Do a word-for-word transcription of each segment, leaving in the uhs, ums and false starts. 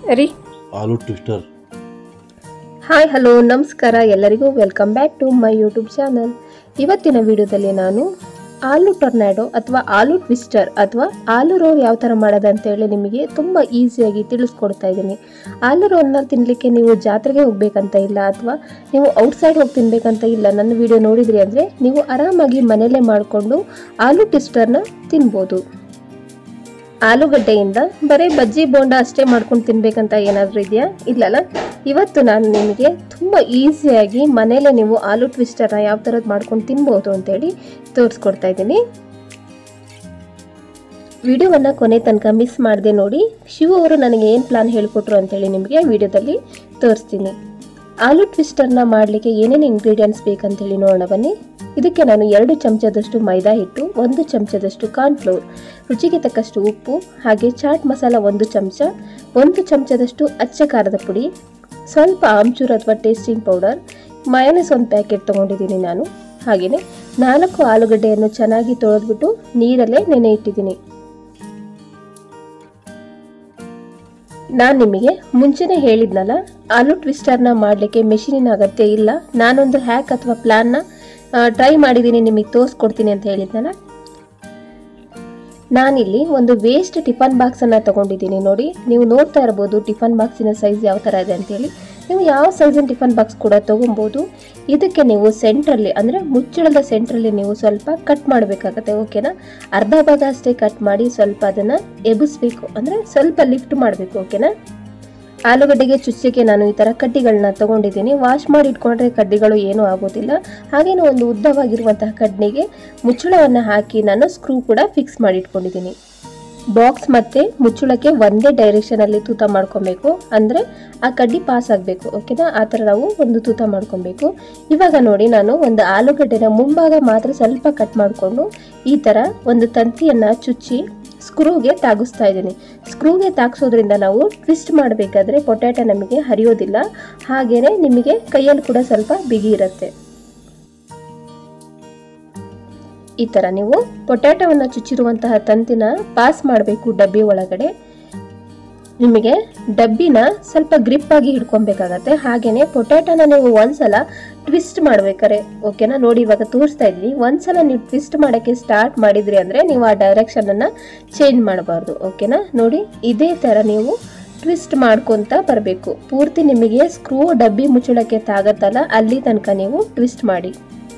ರೀ ಆಲೂ twister. Hi hello ನಮಸ್ಕಾರ ಎಲ್ಲರಿಗೂ, welcome back to my YouTube channel. ಇವತ್ತಿನ ವಿಡಿಯೋದಲ್ಲಿ ನಾನು ಆಲೂ ಟೊರ್ನಾಡೋ ಅಥವಾ ಆಲೂ ಟ್ವಿಸ್ಟರ್ ಅಥವಾ ಆಲೂ ರೋಲ್ ಯಾವ ಥರ ಮಾಡೋದು ಅಂತೇಳಿ ನಿಮಗೆ ತುಂಬ ಈಸಿಯಾಗಿ ತಿಳಿಸ್ಕೊಡ್ತಾ ಇದ್ದೀನಿ. ಆಲೂ ರೋಲ್ನ ತಿನ್ನಲಿಕ್ಕೆ ನೀವು ಜಾತ್ರೆಗೆ ಹೋಗ್ಬೇಕಂತ ಇಲ್ಲ ಅಥವಾ ನೀವು ಔಟ್ಸೈಡ್ ಹೋಗಿ ತಿನ್ನಬೇಕಂತ ಇಲ್ಲ. ನನ್ನ ವಿಡಿಯೋ ನೋಡಿದ್ರಿ ಅಂದರೆ ನೀವು ಆರಾಮಾಗಿ ಮನೆಯಲ್ಲೇ ಮಾಡಿಕೊಂಡು ಆಲೂ ಟ್ವಿಸ್ಟರ್ನ ತಿನ್ಬೋದು. ಆಲೂಗಡ್ಡೆಯಿಂದ ಬರೀ ಬಜ್ಜಿ ಬೋಂಡ ಅಷ್ಟೇ ಮಾಡ್ಕೊಂಡು ತಿನ್ಬೇಕಂತ ಏನಾದರೂ ಇದೆಯಾ? ಇಲ್ಲಲ್ಲ. ಇವತ್ತು ನಾನು ನಿಮಗೆ ತುಂಬ ಈಸಿಯಾಗಿ ಮನೇಲೆ ನೀವು ಆಲೂ ಟ್ವಿಸ್ಟರ್ನ ಯಾವ ಥರದ್ದು ಮಾಡ್ಕೊಂಡು ತಿನ್ಬೋದು ಅಂತೇಳಿ ತೋರಿಸ್ಕೊಡ್ತಾ ಇದ್ದೀನಿ. ವಿಡಿಯೋವನ್ನು ಕೊನೆ ತನಕ ಮಿಸ್ ಮಾಡದೆ ನೋಡಿ. ಶಿವ ಅವರು ನನಗೆ ಏನು ಪ್ಲಾನ್ ಹೇಳಿಕೊಟ್ರು ಅಂತೇಳಿ ನಿಮಗೆ ವಿಡಿಯೋದಲ್ಲಿ ತೋರಿಸ್ತೀನಿ. ಆಲೂ ಟ್ವಿಸ್ಟರ್ನ ಮಾಡಲಿಕ್ಕೆ ಏನೇನು ಇಂಗ್ರೀಡಿಯೆಂಟ್ಸ್ ಬೇಕಂತೇಳಿ ನೋಡೋಣ ಬನ್ನಿ. ಇದಕ್ಕೆ ನಾನು ಎರಡು ಚಮಚದಷ್ಟು ಮೈದಾ ಹಿಟ್ಟು, ಒಂದು ಚಮಚದಷ್ಟು ಕಾರ್ನ್ಫ್ಲೋರ್, ರುಚಿಗೆ ತಕ್ಕಷ್ಟು ಉಪ್ಪು, ಹಾಗೆ ಚಾಟ್ ಮಸಾಲ ಒಂದು ಚಮಚ, ಒಂದು ಚಮಚದಷ್ಟು ಅಚ್ಚ ಖಾರದ ಪುಡಿ, ಸ್ವಲ್ಪ ಆಮ್ಚೂರ್ ಅಥವಾ ಟೇಸ್ಟಿಂಗ್ ಪೌಡರ್, ಮಯೋನೈಸ್ ಒಂದು ಪ್ಯಾಕೆಟ್ ತೊಗೊಂಡಿದ್ದೀನಿ ನಾನು. ಹಾಗೆಯೇ ನಾಲ್ಕು ಆಲೂಗಡ್ಡೆಯನ್ನು ಚೆನ್ನಾಗಿ ತೊಳೆದ್ಬಿಟ್ಟು ನೀರಲ್ಲೇ ನೆನೆ ಇಟ್ಟಿದ್ದೀನಿ. ನಾನು ನಿಮಗೆ ಮುಂಚೆನೇ ಹೇಳಿದ್ನಲ್ಲ, ಆಲೂ ಟ್ವಿಸ್ಟರ್ನ ಮಾಡಲಿಕ್ಕೆ ಮೆಷಿನಿನ ಅಗತ್ಯ ಇಲ್ಲ. ನಾನೊಂದು ಹ್ಯಾಕ್ ಅಥವಾ ಪ್ಲಾನ್ನ ಟ್ರೈ ಮಾಡಿದ್ದೀನಿ, ನಿಮಗೆ ತೋರಿಸ್ಕೊಡ್ತೀನಿ ಅಂತ ಹೇಳಿದ್ನಲ್ಲ. ನಾನಿಲ್ಲಿ ಒಂದು ವೇಸ್ಟ್ ಟಿಫನ್ ಬಾಕ್ಸನ್ನು ತೊಗೊಂಡಿದ್ದೀನಿ. ನೋಡಿ, ನೀವು ನೋಡ್ತಾ ಇರ್ಬೋದು ಟಿಫನ್ ಬಾಕ್ಸಿನ ಸೈಜ್ ಯಾವ ಥರ ಇದೆ ಅಂತೇಳಿ. ನೀವು ಯಾವ ಸೈಜಿನ ಟಿಫನ್ ಬಾಕ್ಸ್ ಕೂಡ ತೊಗೊಬೋದು. ಇದಕ್ಕೆ ನೀವು ಸೆಂಟ್ರಲ್ಲಿ ಅಂದರೆ ಮುಚ್ಚಳದ ಸೆಂಟ್ರಲ್ಲಿ ನೀವು ಸ್ವಲ್ಪ ಕಟ್ ಮಾಡಬೇಕಾಗತ್ತೆ. ಓಕೆನಾ? ಅರ್ಧ ಭಾಗ ಅಷ್ಟೇ ಕಟ್ ಮಾಡಿ ಸ್ವಲ್ಪ ಅದನ್ನು ಎಬ್ಬಿಸ್ಬೇಕು, ಅಂದರೆ ಸ್ವಲ್ಪ ಲಿಫ್ಟ್ ಮಾಡಬೇಕು. ಓಕೆನಾ? ಆಲೂಗಡ್ಡೆಗೆ ಚುಚ್ಚಕ್ಕೆ ನಾನು ಈ ಥರ ಕಡ್ಡಿಗಳನ್ನ ತೊಗೊಂಡಿದ್ದೀನಿ. ವಾಶ್ ಮಾಡಿ ಇಟ್ಕೊಂಡ್ರೆ ಕಡ್ಡಿಗಳು ಏನೂ ಆಗೋದಿಲ್ಲ. ಹಾಗೇನೂ ಒಂದು ಉದ್ದವಾಗಿರುವಂತಹ ಕಡ್ಡಿಗೆ ಮುಚ್ಚಳವನ್ನು ಹಾಕಿ ನಾನು ಸ್ಕ್ರೂ ಕೂಡ ಫಿಕ್ಸ್ ಮಾಡಿ ಇಟ್ಕೊಂಡಿದ್ದೀನಿ. ಬಾಕ್ಸ್ ಮತ್ತು ಮುಚ್ಚಳಕ್ಕೆ ಒಂದೇ ಡೈರೆಕ್ಷನಲ್ಲಿ ತೂತ ಮಾಡ್ಕೊಬೇಕು, ಅಂದರೆ ಆ ಕಡ್ಡಿ ಪಾಸ್ ಆಗಬೇಕು. ಓಕೆನಾ? ಆ ಥರ ನಾವು ಒಂದು ತೂತ ಮಾಡ್ಕೊಬೇಕು. ಇವಾಗ ನೋಡಿ, ನಾನು ಒಂದು ಆಲೂಗಡ್ಡೆನ ಮುಂಭಾಗ ಮಾತ್ರ ಸ್ವಲ್ಪ ಕಟ್ ಮಾಡಿಕೊಂಡು ಈ ಥರ ಒಂದು ತಂತಿಯನ್ನು ಚುಚ್ಚಿ ಸ್ಕ್ರೂಗೆ ತಾಗಿಸ್ತಾ ಇದ್ದೀನಿ. ಸ್ಕ್ರೂಗೆ ತಾಗಿಸೋದ್ರಿಂದ ನಾವು ಟ್ವಿಸ್ಟ್ ಮಾಡಬೇಕಾದ್ರೆ ಪೊಟ್ಯಾಟೊ ನಮಗೆ ಹರಿಯೋದಿಲ್ಲ, ಹಾಗೆಯೇ ನಿಮಗೆ ಕೈಯಲ್ಲಿ ಕೂಡ ಸ್ವಲ್ಪ ಬಿಗಿ ಇರುತ್ತೆ. ಈ ಥರ ನೀವು ಪೊಟ್ಯಾಟೊವನ್ನು ಚುಚ್ಚಿರುವಂತಹ ತಂತಿನ ಪಾಸ್ ಮಾಡಬೇಕು ಡಬ್ಬಿ ಒಳಗಡೆ. ನಿಮಗೆ ಡಬ್ಬಿನ ಸ್ವಲ್ಪ ಗ್ರಿಪ್ ಆಗಿ ಹಿಡ್ಕೊಬೇಕಾಗತ್ತೆ. ಹಾಗೆಯೇ ಪೊಟ್ಯಾಟೊನ ನೀವು ಒಂದ್ಸಲ ಟ್ವಿಸ್ಟ್ ಮಾಡ್ಬೇಕಾರೆ, ಓಕೆನಾ? ನೋಡಿ, ಇವಾಗ ತೋರಿಸ್ತಾ ಇದ್ದೀನಿ. ಒಂದ್ಸಲ ನೀವು ಟ್ವಿಸ್ಟ್ ಮಾಡೋಕ್ಕೆ ಸ್ಟಾರ್ಟ್ ಮಾಡಿದ್ರಿ ಅಂದರೆ ನೀವು ಆ ಡೈರೆಕ್ಷನನ್ನು ಚೇಂಜ್ ಮಾಡಬಾರ್ದು. ಓಕೆನಾ? ನೋಡಿ, ಇದೇ ಥರ ನೀವು ಟ್ವಿಸ್ಟ್ ಮಾಡ್ಕೊತ ಬರಬೇಕು. ಪೂರ್ತಿ ನಿಮಗೆ ಸ್ಕ್ರೂ ಡಬ್ಬಿ ಮುಚ್ಚಳಕ್ಕೆ ತಾಗತ್ತಲ್ಲ ಅಲ್ಲಿ ತನಕ ನೀವು ಟ್ವಿಸ್ಟ್ ಮಾಡಿ.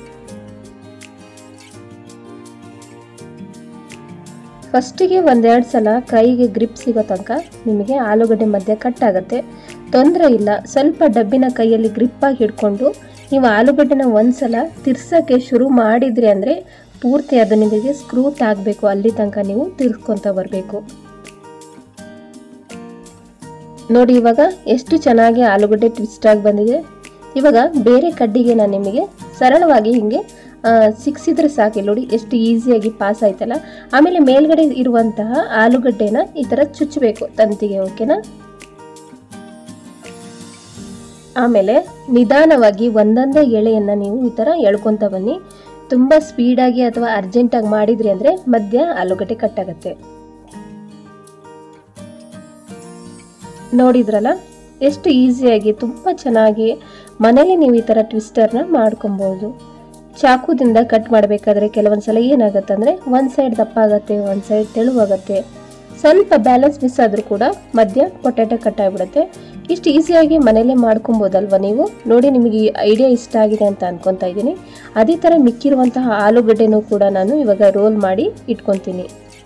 ಫಸ್ಟಿಗೆ ಒಂದೆರಡು ಸಲ ಕೈಗೆ ಗ್ರಿಪ್ ಸಿಗೋ ತನಕ ನಿಮಗೆ ಆಲೂಗಡ್ಡೆ ಮಧ್ಯೆ ಕಟ್ ಆಗುತ್ತೆ, ತೊಂದರೆ ಇಲ್ಲ. ಸ್ವಲ್ಪ ಡಬ್ಬಿನ ಕೈಯಲ್ಲಿ ಗ್ರಿಪ್ಪಾಗಿ ಹಿಡ್ಕೊಂಡು ನೀವು ಆಲೂಗಡ್ಡೆನ ಒಂದ್ಸಲ ತಿರ್ಸೋಕ್ಕೆ ಶುರು ಮಾಡಿದ್ರಿ ಅಂದರೆ ಪೂರ್ತಿ ಅದು ನಿಮಗೆ ಸ್ಕ್ರೂ ತಾಗಬೇಕು, ಅಲ್ಲಿ ತನಕ ನೀವು ತಿರ್ಸ್ಕೊತ ಬರಬೇಕು. ನೋಡಿ, ಇವಾಗ ಎಷ್ಟು ಚೆನ್ನಾಗಿ ಆಲೂಗಡ್ಡೆ ಟ್ವಿಸ್ಟ್ ಆಗಿ ಬಂದಿದೆ. ಇವಾಗ ಬೇರೆ ಕಡ್ಡಿಗೆ ನಾನು ನಿಮಗೆ ಸರಳವಾಗಿ ಹಿಂಗೆ ಸಿಕ್ಸಿದ್ರೆ ಸಾಕು. ನೋಡಿ ಎಷ್ಟು ಈಸಿಯಾಗಿ ಪಾಸ್ ಆಯ್ತಲ್ಲ. ಆಮೇಲೆ ಮೇಲ್ಗಡೆ ಇರುವಂತಹ ಆಲೂಗಡ್ಡೆನ ಈ ಥರ ಚುಚ್ಚಬೇಕು ತಂತಿಗೆ. ಓಕೆನಾ? ಆಮೇಲೆ ನಿಧಾನವಾಗಿ ಒಂದೊಂದೇ ಎಳೆಯನ್ನು ನೀವು ಈ ಥರ ಎಳ್ಕೊತ ಬನ್ನಿ. ತುಂಬ ಸ್ಪೀಡಾಗಿ ಅಥವಾ ಅರ್ಜೆಂಟಾಗಿ ಮಾಡಿದ್ರಿ ಅಂದರೆ ಮಧ್ಯ ಆಲೂಗಡ್ಡೆ ಕಟ್ಟಾಗತ್ತೆ. ನೋಡಿದ್ರಲ್ಲ ಎಷ್ಟು ಈಸಿಯಾಗಿ, ತುಂಬ ಚೆನ್ನಾಗಿ ಮನೇಲಿ ನೀವು ಈ ಥರ ಟ್ವಿಸ್ಟರ್ನ ಮಾಡ್ಕೊಬೋದು. ಚಾಕುದಿಂದ ಕಟ್ ಮಾಡಬೇಕಾದ್ರೆ ಕೆಲವೊಂದ್ಸಲ ಏನಾಗುತ್ತೆ ಅಂದರೆ ಒಂದು ಸೈಡ್ ದಪ್ಪ ಆಗುತ್ತೆ, ಒಂದು ಸೈಡ್ ತೆಳುವಾಗುತ್ತೆ. ಸ್ವಲ್ಪ ಬ್ಯಾಲೆನ್ಸ್ ಮಿಸ್ ಆದರೂ ಕೂಡ ಮಧ್ಯ ಪೊಟ್ಯಾಟೊ ಕಟ್ ಆಗಿಬಿಡುತ್ತೆ. ಇಷ್ಟು ಈಸಿಯಾಗಿ ಮನೇಲೇ ಮಾಡ್ಕೊಬೋದಲ್ವ ನೀವು? ನೋಡಿ, ನಿಮಗೆ ಈ ಐಡಿಯಾ ಇಷ್ಟ ಆಗಿದೆ ಅಂತ ಅನ್ಕೊತಾ ಇದ್ದೀನಿ. ಅದೇ ಥರ ಮಿಕ್ಕಿರುವಂತಹ ಆಲೂಗಡ್ಡೆನೂ ಕೂಡ ನಾನು ಇವಾಗ ರೋಲ್ ಮಾಡಿ ಇಟ್ಕೊತೀನಿ.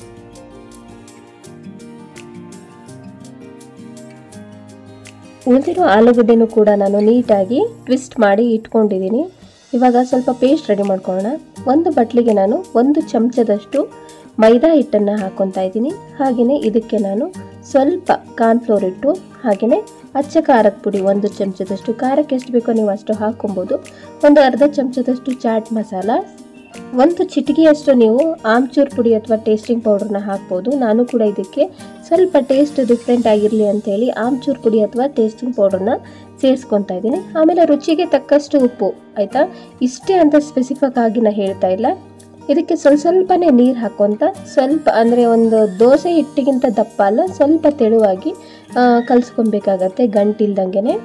ಉಳಿದಿರೋ ಆಲೂಗಡ್ಡೆನೂ ಕೂಡ ನಾನು ನೀಟಾಗಿ ಟ್ವಿಸ್ಟ್ ಮಾಡಿ ಇಟ್ಕೊಂಡಿದ್ದೀನಿ. ಇವಾಗ ಸ್ವಲ್ಪ ಪೇಸ್ಟ್ ರೆಡಿ ಮಾಡ್ಕೊಳ್ಳೋಣ. ಒಂದು ಬಟ್ಲಿಗೆ ನಾನು ಒಂದು ಚಮಚದಷ್ಟು ಮೈದಾ ಹಿಟ್ಟನ್ನು ಹಾಕ್ಕೊತಾ ಇದ್ದೀನಿ. ಹಾಗೆಯೇ ಇದಕ್ಕೆ ನಾನು ಸ್ವಲ್ಪ ಕಾರ್ನ್ಫ್ಲೋರ್ ಹಿಟ್ಟು, ಹಾಗೆಯೇ ಅಚ್ಚ ಖಾರದ ಪುಡಿ ಒಂದು ಚಮಚದಷ್ಟು, ಖಾರಕ್ಕೆ ಎಷ್ಟು ಬೇಕೋ ನೀವು ಅಷ್ಟು ಹಾಕ್ಕೊಬೋದು. ಒಂದು ಅರ್ಧ ಚಮಚದಷ್ಟು ಚಾಟ್ ಮಸಾಲ, ಒಂದು ಚಿಟಿಕೆಯಷ್ಟು ನೀವು ಆಮ್ಚೂರ್ ಪುಡಿ ಅಥವಾ ಟೇಸ್ಟಿಂಗ್ ಪೌಡರ್ನ ಹಾಕ್ಬೋದು. ನಾನು ಕೂಡ ಇದಕ್ಕೆ ಸ್ವಲ್ಪ ಟೇಸ್ಟ್ ಡಿಫ್ರೆಂಟ್ ಆಗಿರಲಿ ಅಂತೇಳಿ ಆಮ್ಚೂರ್ ಪುಡಿ ಅಥವಾ ಟೇಸ್ಟಿಂಗ್ ಪೌಡರ್ನ ಸೇರಿಸ್ಕೊತಾ ಇದ್ದೀನಿ. ಆಮೇಲೆ ರುಚಿಗೆ ತಕ್ಕಷ್ಟು ಉಪ್ಪು. ಆಯಿತಾ? ಇಷ್ಟೇ ಅಂತ ಸ್ಪೆಸಿಫಿಕ್ ಆಗಿ ನಾನು ಹೇಳ್ತಾ ಇಲ್ಲ. ಇದಕ್ಕೆ ಸ್ವಲ್ಪ ಸ್ವಲ್ಪನೇ ನೀರು ಹಾಕೊಂತ ಸ್ವಲ್ಪ ಅಂದರೆ ಒಂದು ದೋಸೆ ಹಿಟ್ಟಿಗಿಂತ ದಪ್ಪ ಅಲ್ಲ, ಸ್ವಲ್ಪ ತೆಳುವಾಗಿ ಕಲಿಸ್ಕೊಬೇಕಾಗತ್ತೆ ಗಂಟಿಲ್ದಂಗೆ.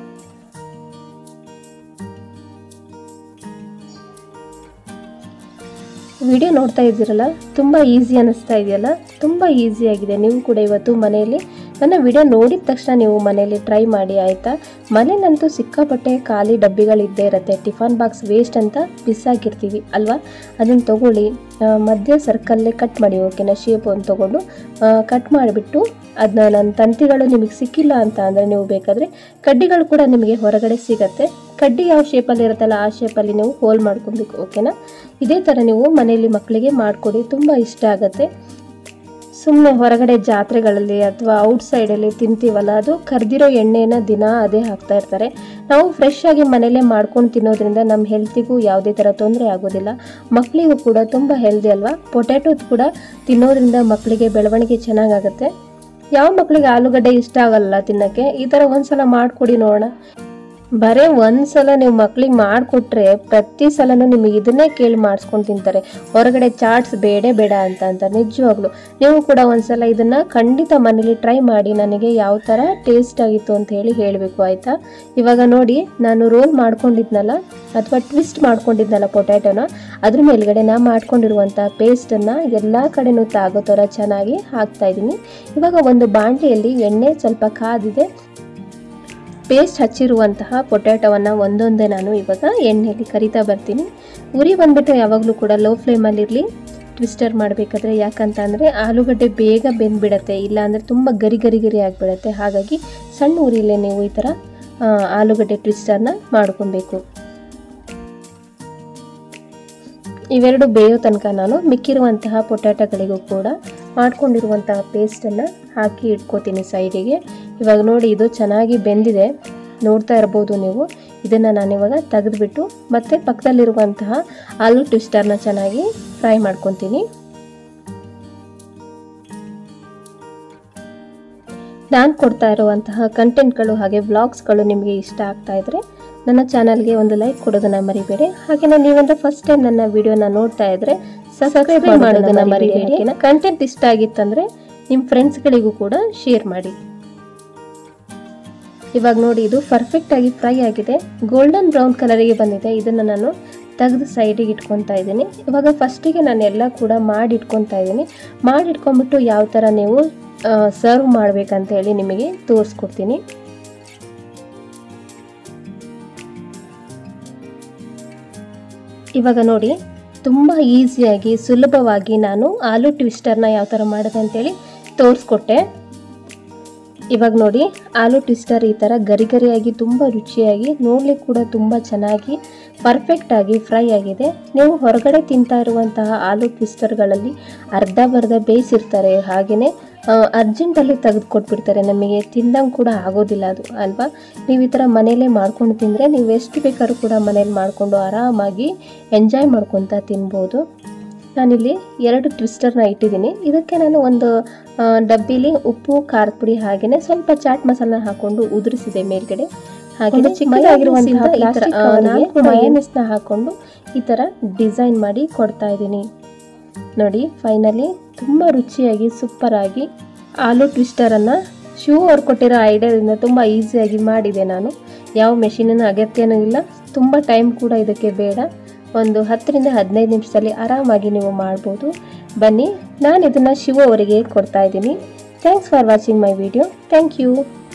ವಿಡಿಯೋ ನೋಡ್ತಾ ಇದ್ದೀರಲ್ಲ, ತುಂಬ ಈಸಿ ಅನ್ನಿಸ್ತಾ ಇದೆಯಲ್ಲ, ತುಂಬ ಈಸಿಯಾಗಿದೆ. ನೀವು ಕೂಡ ಇವತ್ತು ಮನೆಯಲ್ಲಿ ನನ್ನ ವಿಡಿಯೋ ನೋಡಿದ ತಕ್ಷಣ ನೀವು ಮನೆಯಲ್ಲಿ ಟ್ರೈ ಮಾಡಿ ಆಯಿತಾ. ಮನೇಲಂತೂ ಸಿಕ್ಕಾಪಟ್ಟೆ ಖಾಲಿ ಡಬ್ಬಿಗಳಿದ್ದೇ ಇರುತ್ತೆ. ಟಿಫನ್ ಬಾಕ್ಸ್ ವೇಸ್ಟ್ ಅಂತ ಬಿಸಾಕಿರ್ತೀವಿ ಅಲ್ವಾ, ಅದನ್ನು ತೊಗೊಳ್ಳಿ, ಮಧ್ಯ ಸರ್ಕಲ್ಲೇ ಕಟ್ ಮಾಡಿ, ಓಕೆನಾ, ಶೇಪ್ ಒಂದು ತೊಗೊಂಡು ಕಟ್ ಮಾಡಿಬಿಟ್ಟು ಅದನ್ನ ನನ್ನ ತಂತಿಗಳು ನಿಮಗೆ ಸಿಕ್ಕಿಲ್ಲ ಅಂತ ಅಂದರೆ ನೀವು ಬೇಕಾದರೆ ಕಡ್ಡಿಗಳು ಕೂಡ ನಿಮಗೆ ಹೊರಗಡೆ ಸಿಗತ್ತೆ. ಕಡ್ಡಿ ಯಾವ ಶೇಪಲ್ಲಿ ಇರುತ್ತಲ್ಲ ಆ ಶೇಪಲ್ಲಿ ನೀವು ಹೋಲ್ ಮಾಡ್ಕೊಬೇಕು, ಓಕೆನಾ. ಇದೇ ಥರ ನೀವು ಮನೆಯಲ್ಲಿ ಮಕ್ಕಳಿಗೆ ಮಾಡಿಕೊಡಿ, ತುಂಬ ಇಷ್ಟ ಆಗುತ್ತೆ. ಸುಮ್ಮನೆ ಹೊರಗಡೆ ಜಾತ್ರೆಗಳಲ್ಲಿ ಅಥವಾ ಔಟ್ಸೈಡಲ್ಲಿ ತಿಂತೀವಲ್ಲ, ಅದು ಕರ್ದಿರೋ ಎಣ್ಣೆನ ದಿನ ಅದೇ ಹಾಕ್ತಾ ಇರ್ತಾರೆ. ನಾವು ಫ್ರೆಶ್ ಆಗಿ ಮನೇಲೇ ಮಾಡ್ಕೊಂಡು ತಿನ್ನೋದ್ರಿಂದ ನಮ್ಮ ಹೆಲ್ತಿಗೂ ಯಾವುದೇ ಥರ ತೊಂದರೆ ಆಗೋದಿಲ್ಲ, ಮಕ್ಕಳಿಗೂ ಕೂಡ ತುಂಬ ಹೆಲ್ದಿ ಅಲ್ವಾ. ಪೊಟ್ಯಾಟೊ ಕೂಡ ತಿನ್ನೋದ್ರಿಂದ ಮಕ್ಕಳಿಗೆ ಬೆಳವಣಿಗೆ ಚೆನ್ನಾಗಾಗುತ್ತೆ. ಯಾವ ಮಕ್ಕಳಿಗೆ ಆಲೂಗಡ್ಡೆ ಇಷ್ಟ ಆಗಲ್ಲ ತಿನ್ನೋಕ್ಕೆ, ಈ ಥರ ಒಂದ್ಸಲ ಮಾಡಿಕೊಡಿ ನೋಡೋಣ. ಬರೀ ಒಂದ್ಸಲ ನೀವು ಮಕ್ಳಿಗೆ ಮಾಡಿಕೊಟ್ರೆ ಪ್ರತಿ ಸಲನೂ ನಿಮಗೆ ಇದನ್ನೇ ಕೇಳಿ ಮಾಡಿಸ್ಕೊಂಡು ತಿಂತಾರೆ. ಹೊರಗಡೆ ಚಾಟ್ಸ್ ಬೇಡ ಬೇಡ ಅಂತ ಅಂತ ನಿಜವಾಗ್ಲು ನೀವು ಕೂಡ ಒಂದ್ಸಲ ಇದನ್ನ ಖಂಡಿತ ಮನೇಲಿ ಟ್ರೈ ಮಾಡಿ ನನಗೆ ಯಾವ ಥರ ಟೇಸ್ಟ್ ಆಗಿತ್ತು ಅಂತ ಹೇಳಿ ಹೇಳಬೇಕು ಆಯಿತಾ. ಇವಾಗ ನೋಡಿ, ನಾನು ರೋಲ್ ಮಾಡ್ಕೊಂಡಿದ್ನಲ್ಲ ಅಥವಾ ಟ್ವಿಸ್ಟ್ ಮಾಡ್ಕೊಂಡಿದ್ನಲ್ಲ ಪೊಟ್ಯಾಟೋನ, ಅದ್ರ ಮೇಲ್ಗಡೆ ನಾ ಮಾಡ್ಕೊಂಡಿರುವಂಥ ಪೇಸ್ಟನ್ನು ಎಲ್ಲ ಕಡೆನೂ ತಾಗೋ ಥರ ಚೆನ್ನಾಗಿ ಹಾಕ್ತಾ ಇದ್ದೀನಿ. ಇವಾಗ ಒಂದು ಬಾಣಲೆಯಲ್ಲಿ ಎಣ್ಣೆ ಸ್ವಲ್ಪ ಕಾದಿದೆ. ಪೇಸ್ಟ್ ಹಚ್ಚಿರುವಂತಹ ಪೊಟ್ಯಾಟೋವನ್ನು ಒಂದೊಂದೇ ನಾನು ಇವಾಗ ಎಣ್ಣೆಯಲ್ಲಿ ಕರಿತಾ ಬರ್ತೀನಿ. ಉರಿ ಬಂದ್ಬಿಟ್ಟು ಯಾವಾಗಲೂ ಕೂಡ ಲೋ ಫ್ಲೇಮಲ್ಲಿರಲಿ ಟ್ವಿಸ್ಟರ್ ಮಾಡಬೇಕಾದ್ರೆ, ಯಾಕಂತ ಅಂದರೆ ಆಲೂಗಡ್ಡೆ ಬೇಗ ಬೆಂದ್ಬಿಡತ್ತೆ, ಇಲ್ಲ ಅಂದರೆ ತುಂಬ ಗರಿ ಗರಿ ಗರಿ ಆಗಿಬಿಡತ್ತೆ. ಹಾಗಾಗಿ ಸಣ್ಣ ಉರಿಯಲ್ಲೇ ನೀವು ಈ ಥರ ಆಲೂಗಡ್ಡೆ ಟ್ವಿಸ್ಟರ್ನ ಮಾಡ್ಕೊಬೇಕು. ಇವೆರಡು ಬೇಯೋ ತನಕ ನಾನು ಮಿಕ್ಕಿರುವಂತಹ ಪೊಟ್ಯಾಟೋಗಳಿಗೂ ಕೂಡ ಮಾಡ್ಕೊಂಡಿರುವಂತಹ ಪೇಸ್ಟನ್ನು ಹಾಕಿ ಇಟ್ಕೋತೀನಿ ಸೈಡಿಗೆ. ಇವಾಗ ನೋಡಿ, ಇದು ಚೆನ್ನಾಗಿ ಬೆಂದಿದೆ, ನೋಡ್ತಾ ಇರ್ಬೋದು ನೀವು. ಇದನ್ನು ನಾನಿವಾಗ ತೆಗೆದುಬಿಟ್ಟು ಮತ್ತೆ ಪಕ್ಕದಲ್ಲಿರುವಂತಹ ಆಲೂ ಟ್ವಿಸ್ಟರ್ನ ಚೆನ್ನಾಗಿ ಫ್ರೈ ಮಾಡ್ಕೊತೀನಿ. ನಾನು ಕೊಡ್ತಾ ಇರುವಂತಹ ಕಂಟೆಂಟ್ಗಳು ಹಾಗೆ ವ್ಲಾಗ್ಸ್ಗಳು ನಿಮಗೆ ಇಷ್ಟ ಆಗ್ತಾ ಇದ್ರೆ ನನ್ನ ಚಾನಲ್ಗೆ ಒಂದು ಲೈಕ್ ಕೊಡೋದನ್ನ ಮರಿಬೇಡಿ. ಹಾಗೆಯೇ ನೀವಂದ್ರೆ ಫಸ್ಟ್ ಟೈಮ್ ನನ್ನ ವಿಡಿಯೋನ ನೋಡ್ತಾ ಇದ್ರೆ ಸಬ್ಸ್ಕ್ರೈಬ್ ಮಾಡೋದನ್ನ ಮರಿಬೇಡಿ. ಕಂಟೆಂಟ್ ಇಷ್ಟ ಆಗಿತ್ತಂದ್ರೆ ನಿಮ್ಮ ಫ್ರೆಂಡ್ಸ್ಗಳಿಗೂ ಕೂಡ ಶೇರ್ ಮಾಡಿ. ಇವಾಗ ನೋಡಿ, ಇದು ಪರ್ಫೆಕ್ಟ್ ಆಗಿ ಫ್ರೈ ಆಗಿದೆ, ಗೋಲ್ಡನ್ ಬ್ರೌನ್ ಕಲರಿಗೆ ಬಂದಿದೆ. ಇದನ್ನು ನಾನು ತೆಗೆದು ಸೈಡಿಗೆ ಇಟ್ಕೊತಾ ಇದ್ದೀನಿ. ಇವಾಗ ಫಸ್ಟಿಗೆ ನಾನು ಎಲ್ಲ ಕೂಡ ಮಾಡಿ ಇಟ್ಕೊತಾ ಇದ್ದೀನಿ. ಮಾಡಿ ಇಟ್ಕೊಂಡ್ಬಿಟ್ಟು ಯಾವ ಥರ ನೀವು ಸರ್ವ್ ಮಾಡಬೇಕಂತ ಹೇಳಿ ನಿಮಗೆ ತೋರಿಸ್ಕೊಡ್ತೀನಿ. ಇವಾಗ ನೋಡಿ, ತುಂಬ ಈಸಿಯಾಗಿ ಸುಲಭವಾಗಿ ನಾನು ಆಲೂ ಟ್ವಿಸ್ಟರ್ನ ಯಾವ ಥರ ಮಾಡೋದು ಅಂತೇಳಿ ತೋರಿಸ್ಕೊಟ್ಟೆ. ಇವಾಗ ನೋಡಿ, ಆಲೂ ಟ್ವಿಸ್ಟರ್ ಈ ಥರ ಗರಿ ಗರಿಯಾಗಿ ತುಂಬ ರುಚಿಯಾಗಿ ನೋಡ್ಲಿಕ್ಕೆ ಕೂಡ ತುಂಬ ಚೆನ್ನಾಗಿ ಪರ್ಫೆಕ್ಟಾಗಿ ಫ್ರೈ ಆಗಿದೆ. ನೀವು ಹೊರಗಡೆ ತಿಂತಾ ಇರುವಂತಹ ಆಲೂ ಟ್ವಿಸ್ಟರ್ಗಳಲ್ಲಿ ಅರ್ಧ ಬರ್ಧ ಬೇಯಿಸಿರ್ತಾರೆ, ಹಾಗೆಯೇ ಅರ್ಜೆಂಟಲ್ಲಿ ತೆಗೆದುಕೊಟ್ಬಿಡ್ತಾರೆ, ನಮಗೆ ತಿಂದಂಗೆ ಕೂಡ ಆಗೋದಿಲ್ಲ ಅದು ಅಲ್ವಾ. ನೀವು ಈ ಥರ ಮನೇಲೇ ಮಾಡ್ಕೊಂಡು ತಿಂದರೆ ನೀವು ಎಷ್ಟು ಬೇಕಾದ್ರೂ ಕೂಡ ಮನೇಲಿ ಮಾಡಿಕೊಂಡು ಆರಾಮಾಗಿ ಎಂಜಾಯ್ ಮಾಡ್ಕೊತ ತಿನ್ಬೋದು. ನಾನಿಲ್ಲಿ ಎರಡು ಟ್ವಿಸ್ಟರ್ನ ಇಟ್ಟಿದ್ದೀನಿ. ಇದಕ್ಕೆ ನಾನು ಒಂದು ಡಬ್ಬಿಲಿ ಉಪ್ಪು, ಖಾರದ ಪುಡಿ ಹಾಗೆಯೇ ಸ್ವಲ್ಪ ಚಾಟ್ ಮಸಾಲ ಹಾಕ್ಕೊಂಡು ಉದುರಿಸಿದೆ ಮೇಲ್ಗಡೆ. ಹಾಗೆಯೇ ಚಿಕ್ಕದಾಗಿರುವಂತಹ ಮಯೋನೈಸ್ನ ಹಾಕ್ಕೊಂಡು ಈ ಥರ ಡಿಸೈನ್ ಮಾಡಿ ಕೊಡ್ತಾ ಇದ್ದೀನಿ. ನೋಡಿ, ಫೈನಲಿ ತುಂಬ ರುಚಿಯಾಗಿ ಸೂಪರಾಗಿ ಆಲೂ ಟ್ವಿಸ್ಟರನ್ನು ಶಿವ ಅವ್ರು ಕೊಟ್ಟಿರೋ ಐಡಿಯಾದಿಂದ ತುಂಬ ಈಸಿಯಾಗಿ ಮಾಡಿದೆ ನಾನು. ಯಾವ ಮೆಷಿನಿನ ಅಗತ್ಯನೂ ಇಲ್ಲ, ತುಂಬ ಟೈಮ್ ಕೂಡ ಇದಕ್ಕೆ ಬೇಡ. ಒಂದು ಹತ್ತರಿಂದ ಹದಿನೈದು ನಿಮಿಷದಲ್ಲಿ ಆರಾಮಾಗಿ ನೀವು ಮಾಡ್ಬೋದು. ಬನ್ನಿ, ನಾನು ಇದನ್ನು ಶಿವ ಅವರಿಗೆ ಕೊಡ್ತಾ ಇದ್ದೀನಿ. Thanks for watching my video. Thank you.